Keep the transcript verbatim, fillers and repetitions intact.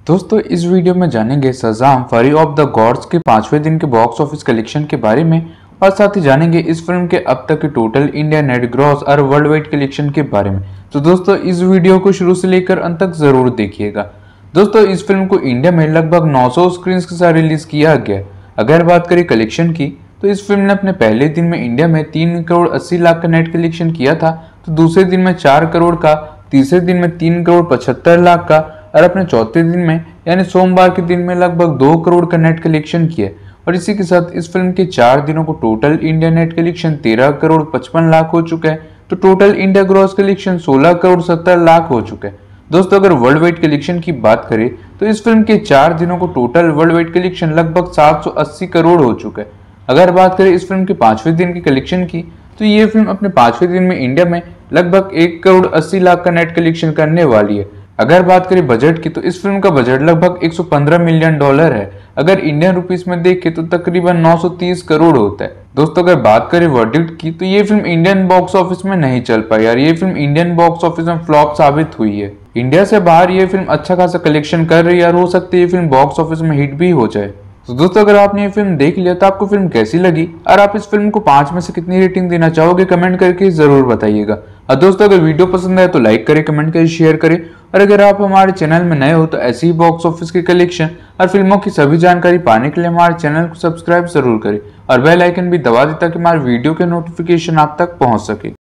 दोस्तों इस वीडियो में जानेंगे शज़ाम फरी ऑफ द गॉड्स के पांचवें दिन के बॉक्स ऑफिस कलेक्शन के बारे में और साथ ही जानेंगे इस फिल्म के अब तक के टोटल इंडिया नेट ग्रॉस और वर्ल्ड वाइड कलेक्शन के बारे में। तो दोस्तों इस वीडियो को शुरू से लेकर अंत तक जरूर देखिएगा। दोस्तों इस फिल्म को इंडिया में लगभग नौ सौ स्क्रीन के साथ रिलीज किया गया। अगर बात करें कलेक्शन की तो इस फिल्म ने अपने पहले दिन में इंडिया में तीन करोड़ अस्सी लाख का नेट कलेक्शन किया था, तो दूसरे दिन में चार करोड़ का, तीसरे दिन में तीन करोड़ पचहत्तर लाख का और अपने चौथे दिन में यानी सोमवार के दिन में लगभग दो करोड़ का नेट कलेक्शन किया। और इसी के साथ इस फिल्म के चार दिनों को टोटल इंडिया नेट कलेक्शन तेरह करोड़ पचपन लाख हो चुका है, तो टोटल इंडिया ग्रॉस कलेक्शन सोलह करोड़ सत्तर लाख हो चुका है। दोस्तों अगर वर्ल्ड वाइड कलेक्शन की बात करें तो इस फिल्म के चार दिनों को टोटल वर्ल्ड वाइड कलेक्शन लगभग सात सौ अस्सी करोड़ हो चुका है। अगर बात करें इस फिल्म के पांचवें दिन की कलेक्शन की तो ये फिल्म अपने पांचवें दिन में इंडिया में लगभग एक करोड़ अस्सी लाख का नेट कलेक्शन करने वाली है। अगर बात करें बजट की तो इस फिल्म का बजट लगभग एक सौ पंद्रह मिलियन डॉलर है। अगर इंडियन रुपीस में देखें तो तकरीबन नौ सौ तीस करोड़ होता है। दोस्तों अगर बात करें वर्डिक्ट की तो ये फिल्म इंडियन बॉक्स ऑफिस में नहीं चल पाई यार, ये फिल्म इंडियन बॉक्स ऑफिस में फ्लॉप साबित हुई है। इंडिया से बाहर ये फिल्म अच्छा खासा कलेक्शन कर रही है और हो सकती है ये फिल्म बॉक्स ऑफिस में हिट भी हो जाए। तो दोस्तों अगर आपने ये फिल्म देख लिया तो आपको फिल्म कैसी लगी और आप इस फिल्म को पांच में से कितनी रेटिंग देना चाहोगे कमेंट करके जरूर बताइएगा। और दोस्तों अगर वीडियो पसंद आए तो लाइक करें, कमेंट करें, शेयर करें। और अगर आप हमारे चैनल में नए हो तो ऐसी ही बॉक्स ऑफिस के कलेक्शन और फिल्मों की सभी जानकारी पाने के लिए हमारे चैनल को सब्सक्राइब जरूर करें और बेल आइकन भी दबा दें ताकि हमारे वीडियो के नोटिफिकेशन आप तक पहुंच सके।